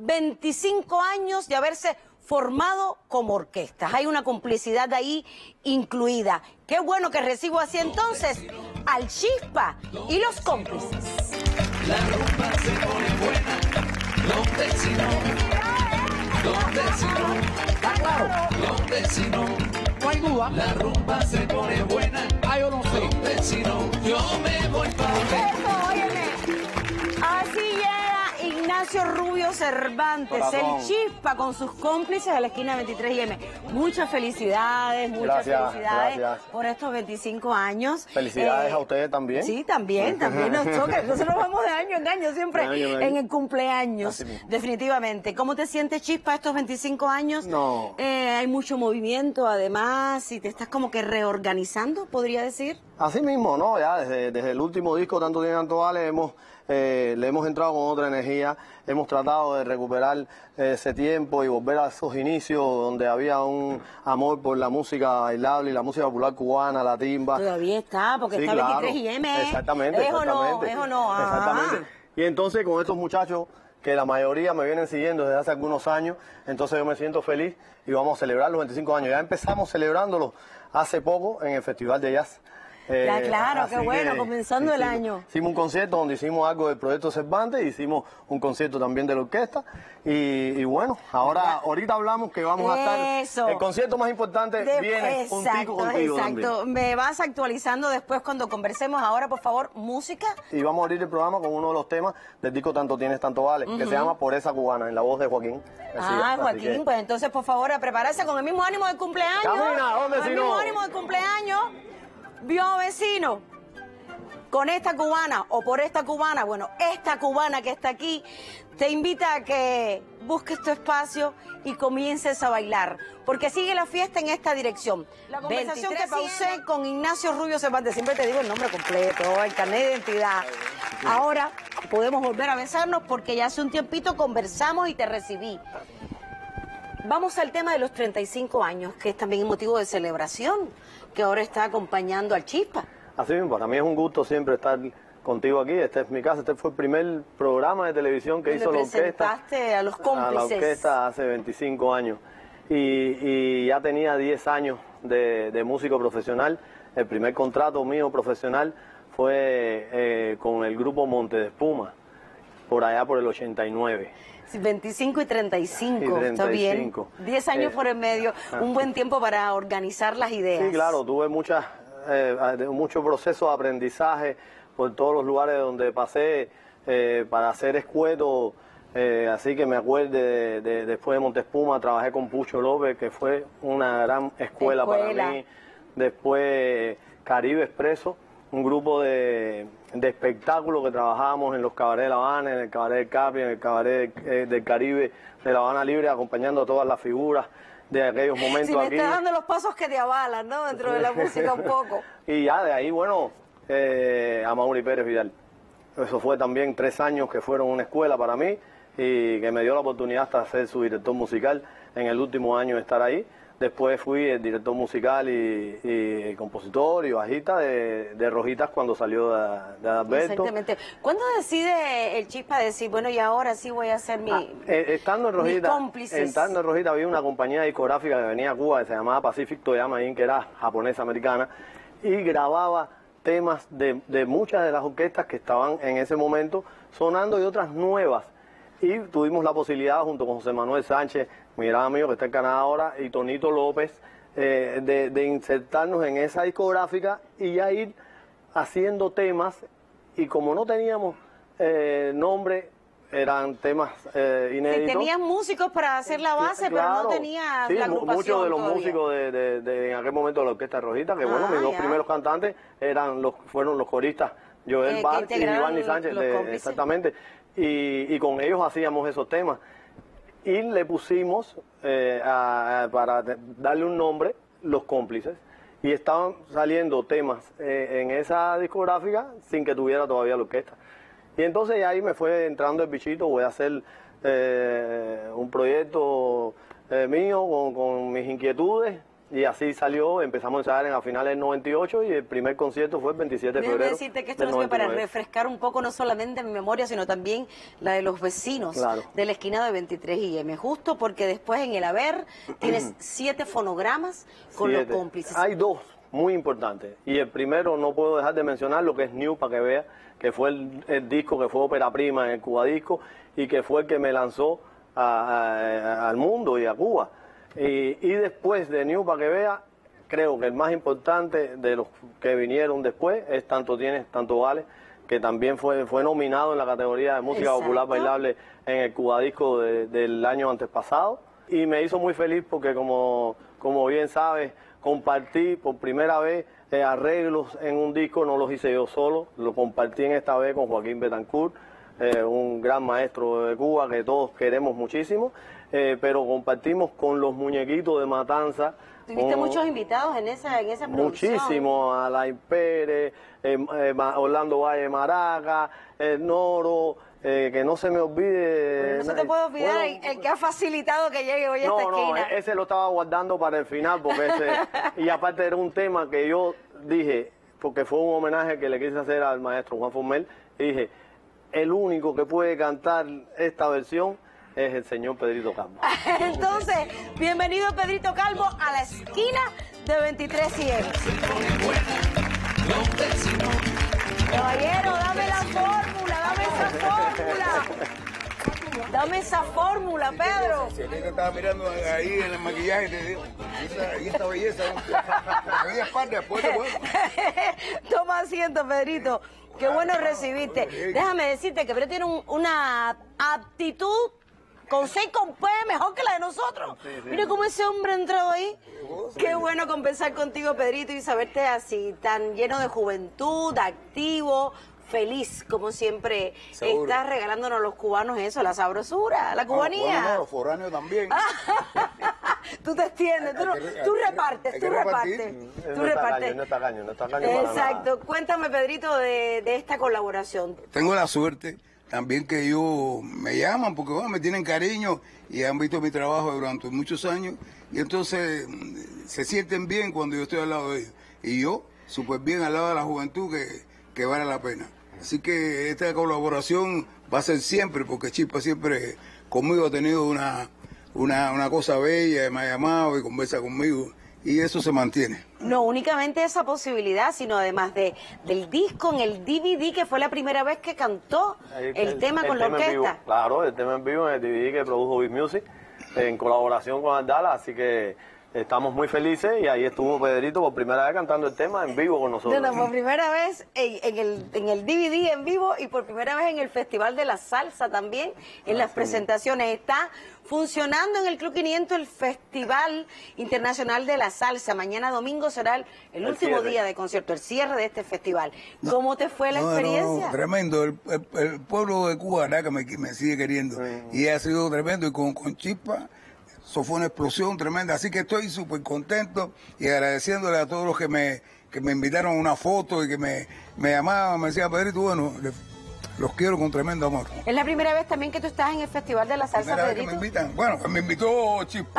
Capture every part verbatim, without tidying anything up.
veinticinco años de haberse formado como orquesta. Hay una complicidad ahí incluida. Qué bueno que recibo así entonces al Chispa y los cómplices. La rumba se pone buena, donde si no, donde si no, ¿está claro? donde si no, No hay duda. la rumba se pone buena, Ah, yo no sé. donde si no, yo me voy para Eso, óyeme. Así llega Ignacio Rubio Cervantes, Corazón. el Chispa, con sus cómplices de la esquina veintitrés y eme. Muchas felicidades, muchas Gracias, felicidades gracias. por estos veinticinco años. Felicidades Eh, a ustedes también. Sí, también, también nos toca. Nosotros vamos de año en año, siempre De año en año. en el cumpleaños, Así mismo. definitivamente. ¿Cómo te sientes, Chispa, estos veinticinco años? No. Eh, hay mucho movimiento, además, y te estás como que reorganizando, podría decir. Así mismo, ¿no? Ya desde, desde el último disco, Tanto Tiene Tanto Vale, hemos, eh, le hemos entrado con otra energía, hemos tratado de recuperar eh, ese tiempo y volver a esos inicios donde había un amor por la música bailable y la música popular cubana, la timba. Todavía está, porque Sí, está claro. veintitrés y eme. Exactamente, ¿Es o no? exactamente. ¿Es o no? Ah. Exactamente. Y entonces con estos muchachos, que la mayoría me vienen siguiendo desde hace algunos años, entonces yo me siento feliz y vamos a celebrar los veinticinco años. Ya empezamos celebrándolo hace poco en el Festival de Jazz. Eh, Ya, claro, qué así bueno, que comenzando el hicimos- año. Hicimos un concierto donde hicimos algo del proyecto Cervantes, hicimos un concierto también de la orquesta y, y bueno, ahora ahorita hablamos que vamos a estar... Eso. El concierto más importante De- viene exacto, contigo, contigo exacto. también. Me vas actualizando después cuando conversemos. Ahora, por favor, música. Y vamos a abrir el programa con uno de los temas del disco Tanto Tienes, Tanto Vale, que se llama Por esa cubana, en la voz de Joaquín. Así Ah, es, así Joaquín, que- pues entonces, por favor, a prepararse con el mismo ánimo del cumpleaños. Camina, ¿dónde con si el no? mismo ánimo del cumpleaños. Vio, vecino, con esta cubana o por esta cubana, bueno, esta cubana que está aquí, te invita a que busques tu espacio y comiences a bailar, porque sigue la fiesta en esta dirección. La conversación que pausé con Ignacio Rubio Cervantes, siempre te digo el nombre completo, el carnet de identidad. Ahora podemos volver a besarnos porque ya hace un tiempito conversamos y te recibí. Vamos al tema de los treinta y cinco años, que es también un motivo de celebración, que ahora está acompañando al Chispa. Así mismo, para mí es un gusto siempre estar contigo aquí. Este es mi casa, este fue el primer programa de televisión que Donde hizo la orquesta. presentaste a los A cómplices. la orquesta hace veinticinco años. Y, y ya tenía diez años de, de músico profesional. El primer contrato mío profesional fue eh, con el grupo Monte de Espuma, por allá por el ochenta y nueve. Sí, veinticinco y treinta y cinco, Y treinta y está cinco. bien. diez años Eh, por el medio, un buen tiempo para organizar las ideas. Sí, claro, tuve muchas, eh, mucho proceso de aprendizaje por todos los lugares donde pasé eh, para hacer escueto. Eh, así que me acuerdo de, de- después de Montespuma trabajé con Pucho López, que fue una gran escuela, Escuela. para mí. Después Caribe Expreso, un grupo de, de espectáculos que trabajábamos en los cabarets de La Habana, en el cabaret del Capri, en el cabaret eh, del Caribe de La Habana Libre, acompañando a todas las figuras de aquellos momentos Si me aquí. estás dando los pasos que te avalan, ¿no? Dentro de la música un poco. Y ya de ahí, bueno, eh, a Mauri Pérez Vidal. Eso fue también tres años que fueron una escuela para mí y que me dio la oportunidad hasta ser su director musical en el último año de estar ahí. Después fui el director musical y, y compositor y bajista de, de Rojitas cuando salió de, de Adalberto. Exactamente. ¿Cuándo decide el Chispa decir, bueno, y ahora sí voy a hacer mi... Ah, eh, estando en mis Rojita, cómplices? estando en Rojita había una compañía discográfica que venía a Cuba que se llamaba Pacific Toyama Inc, que era japonesa americana y grababa temas de, de muchas de las orquestas que estaban en ese momento sonando y otras nuevas. Y tuvimos la posibilidad, junto con José Manuel Sánchez, mi gran amigo que está en Canadá ahora, y Tonito López, eh, de, de insertarnos en esa discográfica y ya ir haciendo temas. Y como no teníamos eh, nombre, eran temas eh, Sí, inéditos. tenías músicos para hacer la base, pero Claro. no tenías Sí, la mu- agrupación muchos de los todavía. músicos de, de- de- en aquel momento de la Orquesta Rojita, que bueno, Ah, mis dos ya. primeros cantantes eran los, fueron los coristas Joel Eh, que Bart y integraron Giovanni Sánchez, los de- cómplices. exactamente, y, y con ellos hacíamos esos temas. Y le pusimos, eh, a- a- para de- darle un nombre, Los Cómplices. Y estaban saliendo temas eh, en esa discográfica sin que tuviera todavía la orquesta. Y entonces ahí me fue entrando el bichito, voy a hacer eh, un proyecto eh, mío con, con mis inquietudes y así salió, empezamos a ensayar en a finales del noventa y ocho y el primer concierto fue el veintisiete de Déjame febrero. decirte que esto del no sirve para noventa y nueve. refrescar un poco no solamente mi memoria, sino también la de los vecinos Claro. de la esquina de veintitrés I M. Justo porque después en el haber tienes siete fonogramas con Siete. los cómplices. Hay dos muy importantes. Y el primero no puedo dejar de mencionar lo que es New, para que vea, que fue el, el disco que fue ópera prima en el Cubadisco y que fue el que me lanzó a- a- al mundo y a Cuba. Y, y después de New, para que vea, creo que el más importante de los que vinieron después es Tanto Tienes, Tanto Vale, que también fue, fue nominado en la categoría de música Exacto. popular bailable en el Cubadisco de- del año antes pasado. Y me hizo muy feliz porque, como, como bien sabes, compartí por primera vez eh, arreglos en un disco, no los hice yo solo, lo compartí en esta vez con Joaquín Betancourt, eh, un gran maestro de Cuba que todos queremos muchísimo, eh, pero compartimos con los muñequitos de Matanza. Tuviste con- muchos invitados en esa, en esa producción. Muchísimo, Alain Pérez, eh, eh, Ma- Orlando Valle Maraca, el Noro, eh, que no se me olvide. Pero no se te puede olvidar Bueno, el, el que ha facilitado que llegue hoy a no, esta no, esquina. ese lo estaba guardando para el final, porque ese, y aparte era un tema que yo dije, porque fue un homenaje que le quise hacer al maestro Juan Formel, y dije, el único que puede cantar esta versión es el señor Pedrito Calvo. Entonces, bienvenido Pedrito Calvo a la esquina de veintitrés I M. Caballero, dame la fórmula, dame esa fórmula. Dame esa fórmula, Pedro. Si te estaba mirando ahí en el maquillaje, te digo, y esta, y esta belleza, ¿no? Aquella parte, después te vuelvo. Toma asiento, Pedrito. Qué bueno recibirte. Déjame decirte que Pedro tiene un- una aptitud con seis con P mejor que la de nosotros. Mira cómo ese hombre ha entrado ahí. Qué bueno conversar contigo, Pedrito, y saberte así, tan lleno de juventud, activo, feliz, como siempre. Seguro. Estás regalándonos los cubanos eso, la sabrosura, la Bueno, cubanía. bueno, los foráneos también. Tú te extiendes, tú, no- Hay que- tú hay que- repartes, hay tú que repartir. repartes. Él Tú no está repartes. caño, no está caño, no está caño para nada. Exacto. Cuéntame, Pedrito, de, de esta colaboración. Tengo la suerte también que ellos me llaman porque bueno, me tienen cariño y han visto mi trabajo durante muchos años y entonces mm, se sienten bien cuando yo estoy al lado de ellos. Y yo, súper bien al lado de la juventud que, que vale la pena. Así que esta colaboración va a ser siempre porque Chispa siempre conmigo ha tenido una, una, una cosa bella, me ha llamado y conversa conmigo y eso se mantiene. No únicamente esa posibilidad, sino además de del disco en el D V D, que fue la primera vez que cantó el, tema con la tema en vivo, orquesta. claro, el tema en vivo en el D V D que produjo Big Music, en colaboración con Ardala, así que estamos muy felices y ahí estuvo Pedrito por primera vez cantando el tema en vivo con nosotros. No, no, por primera vez en, en el, en el D V D en vivo y por primera vez en el Festival de la Salsa también, en las presentaciones. Está funcionando en el Club quinientos el Festival Internacional de la Salsa. Mañana domingo será el, el El último cierre. día de concierto, el cierre de este festival. ¿Cómo te fue la No, no, experiencia? tremendo. El, el- el pueblo de Cuba, ¿verdad? Que me, me sigue queriendo. Y ha sido tremendo. Y con, con Chispa, eso fue una explosión tremenda. Así que estoy súper contento y agradeciéndole a todos los que me, que me invitaron a una foto y que me, me llamaban, me decían, Pedrito, bueno, le- los quiero con tremendo amor. Es la primera vez también que tú estás en el Festival de la Salsa, Primera vez que me Pedrito. invitan. Bueno, me invitó Chispa.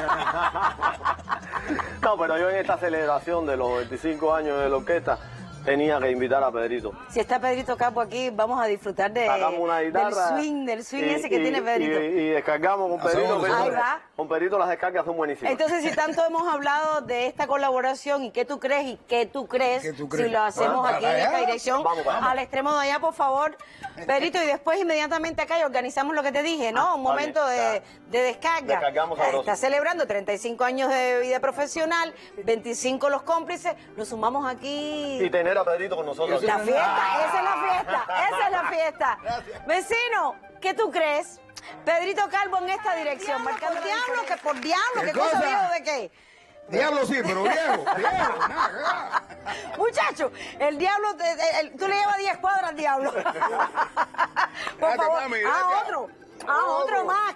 No, pero yo en esta celebración de los veinticinco años de la orquesta tenía que invitar a Pedrito. Si está Pedrito Capo aquí, vamos a disfrutar de, Sacamos una guitarra. del swing, del swing y- ese que y- tiene Pedrito. Y, y descargamos con Pedrito. Hacemos- Pedrito- Ahí va. Con Pedrito las descargas son buenísimas. Entonces, si tanto hemos hablado de esta colaboración y qué tú crees y qué tú crees, ¿Qué tú crees? si lo hacemos Vamos aquí para en esta allá. dirección, Vamos, vamos. al extremo de allá, por favor, Pedrito, y después inmediatamente acá y organizamos lo que te dije, ¿no? Ah, Un está momento bien, de, está. de descarga. Descargamos Ah, sabroso. Está celebrando treinta y cinco años de vida profesional, veinticinco los cómplices, nos sumamos aquí. Y tener a Pedrito con nosotros. La fiesta, esa es la fiesta, esa es la fiesta. Vecino, ¿qué tú crees? Pedrito Calvo en esta dirección, marcando diablo, que por diablo, ¿Qué ¿qué cosa cosa? viejo de qué? Diablo sí, pero viejo, viejo, nada. Muchacho, el diablo, te- te- el- tú le llevas diez cuadras al diablo. Por Gracias, favor, mami, a gracias. otro, a otro más.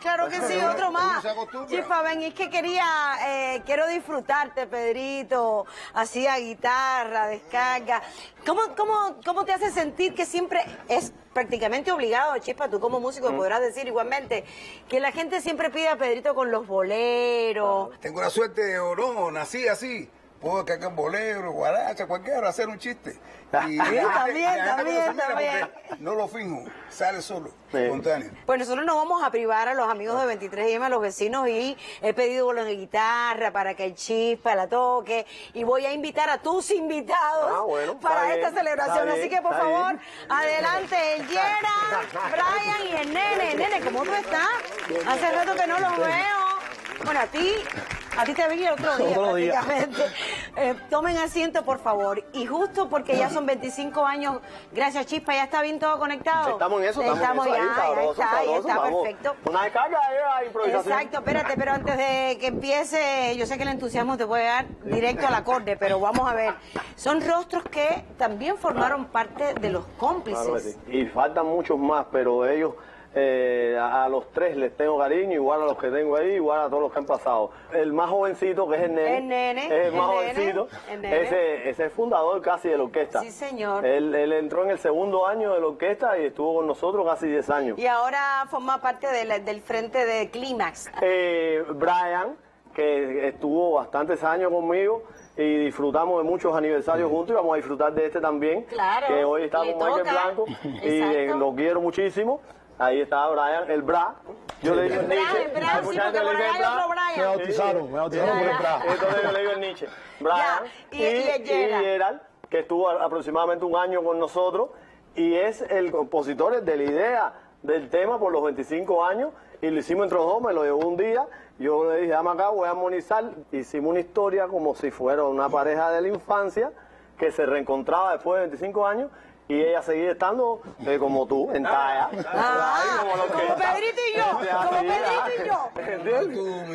claro que sí, otro Uno más. se acostumbra. Chispa, ven, es que quería, eh, quiero disfrutarte, Pedrito, así a guitarra, descarga. ¿Cómo, cómo, ¿Cómo te hace sentir que siempre es prácticamente obligado, Chispa, tú como músico Mm. podrás decir igualmente, que la gente siempre pide a Pedrito con los boleros? Tengo la suerte, o no, nací así. Puedo cacar bolero, guaracha, cualquiera, hacer un chiste. Y También, también, la gente también, no se mira también. porque no lo finjo, sale solo, Sí. espontáneo. Pues nosotros no vamos a privar a los amigos de veintitrés y eme, a los vecinos, y he pedido bolos de guitarra para que el Chispa la toque, y voy a invitar a tus invitados Ah, bueno, está para bien, esta celebración. está bien, Así que por está favor, bien. adelante, el Yera, Brian y el Nene. Nene, ¿cómo tú estás? Hace rato que no los veo. Bueno, a ti, a ti te vi el otro día, Otro día. prácticamente. Eh, tomen asiento, por favor. Y justo porque ya son veinticinco años, gracias, Chispa, ya está bien todo conectado. Estamos en eso, estamos, en eso, ya, ahí, ya sabroso, está, ya sabroso, está, vamos. perfecto. Una descarga, eh, improvisación. Exacto, espérate, pero antes de que empiece, yo sé que el entusiasmo te puede dar directo al acorde, pero vamos a ver. Son rostros que también formaron parte de los cómplices. Claro que sí. Y faltan muchos más, pero ellos, eh, a, a los tres les tengo cariño, igual a los que tengo ahí, igual a todos los que han pasado. El más jovencito, que es el nene, El nene, es el el más nene, jovencito, el nene. ese, ese es fundador casi de la orquesta. Sí, señor. Él, él entró en el segundo año de la orquesta y estuvo con nosotros casi diez años. Y ahora forma parte de la- del frente de Clímax. Eh, Brian, que estuvo bastantes años conmigo y disfrutamos de muchos aniversarios juntos y vamos a disfrutar de este también, Claro, que hoy está le con Michael toca. Blanco y eh, Exacto. lo quiero muchísimo. Ahí está Brian, el Bra. Yo le digo el Bra, Nietzsche. el Bra, Hay sí, mucha porque gente que por le dice ahí hay Bra. otro Brian. Me bautizaron, me bautizaron por el Bra. Entonces yo le digo el Nietzsche. Brian Ya, y- y el Gerald. Gerald, que estuvo a- aproximadamente un año con nosotros y es el compositor de la idea del tema por los veinticinco años y lo hicimos entre los dos, me lo llevó un día, yo le dije, dame acá, voy a armonizar, hicimos una historia como si fuera una pareja de la infancia que se reencontraba después de veinticinco años y ella seguía estando eh, como tú, en talla. Ah, Ahí, como lo que- Pedrito y yo, como Pedrito y yo. ¿Entiendes? Tú, mi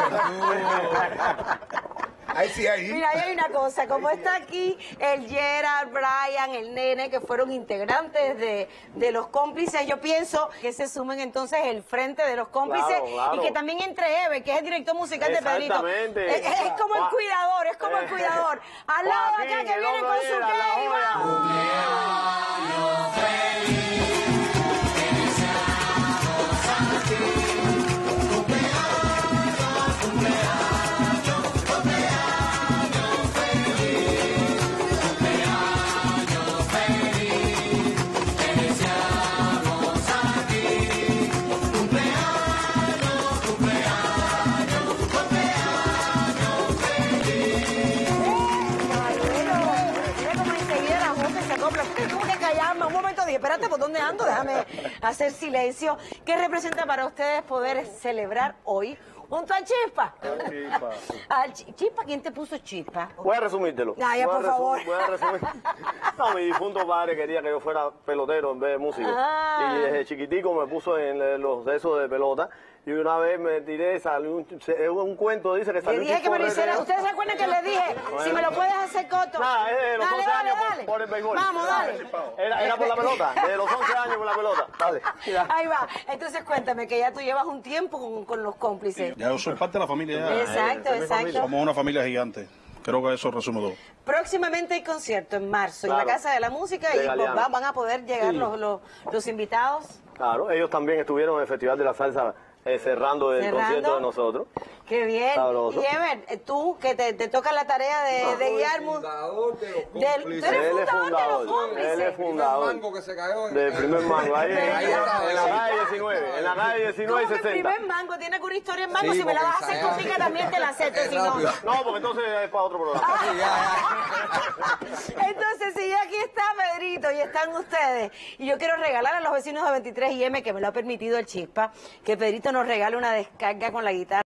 amor, tú. Ahí sí, ahí. Mira, ahí hay una cosa, como está aquí el Gerard, Brian, el Nene, que fueron integrantes de, de los cómplices, yo pienso que se sumen entonces el frente de los cómplices Claro, claro. y que también entre Eve, que es el director musical de Pedrito. Exactamente. Es, es- es como el Gua- cuidador, es como el cuidador. Al lado de acá Joaquín, que el viene otro con día, su la qué, y joya. vamos. Mira cómo enseguida la boca se acopla. Porque tengo que callarme. Un momento dije, espérate, ¿por dónde ando? Déjame hacer silencio. ¿Qué representa para ustedes poder celebrar hoy junto a Chispa? Chispa. Al Chi- Chispa, ¿quién te puso Chispa? Voy a resumírtelo. Ah, ya, Voy a por resum- favor. Voy a resumir. No, mi difunto padre quería que yo fuera pelotero en vez de músico. Ah. Y desde chiquitico me puso en los de esos de pelota. Y una vez me tiré, salió un, se- un cuento, dice que Le salió un dije que me lo hiciera. correteo. ¿Ustedes se acuerdan que les dije? Si me lo puedes hacer corto. Nada, es de los Dale, once dale, años por- dale. por el béisbol. Vamos, dale. Era, era por la pelota, de los once años por la pelota. Dale. Mira. Ahí va. Entonces cuéntame que ya tú llevas un tiempo con, con los cómplices. Ya yo soy parte de la familia. Ya. Exacto, exacto. Somos una familia gigante. Creo que eso resume todo. Próximamente hay concierto en marzo en Claro. la Casa de la Música De y pues, Galeano. va- van a poder llegar los, los, los invitados. Claro, ellos también estuvieron en el Festival de la Salsa eh, cerrando el Cerrando. concierto de nosotros. Qué bien. Sabroso. Y Ever, eh, tú que te, te toca la tarea de, de guiar... mu- Fundador de los del- cómplices. tú eres Él es fundador de los fundador. cómplices. Él es fundador. mango que se cayó en- Del primer mango. Ahí en, Ahí está, en la sí. calle diecinueve. En la calle diecinueve y ¿Cómo que el sesenta. primer mango tiene alguna historia en mango? Sí, Si me la porque vas a hacer ensayaba. contigo también te la acepto, Es si no... rápido. No, porque entonces es para otro programa. Entonces, si ya aquí está Pedrito y están ustedes, y yo quiero regalar a los vecinos de veintitrés y eme, que me lo ha permitido el Chispa, que Pedrito nos regale una descarga con la guitarra.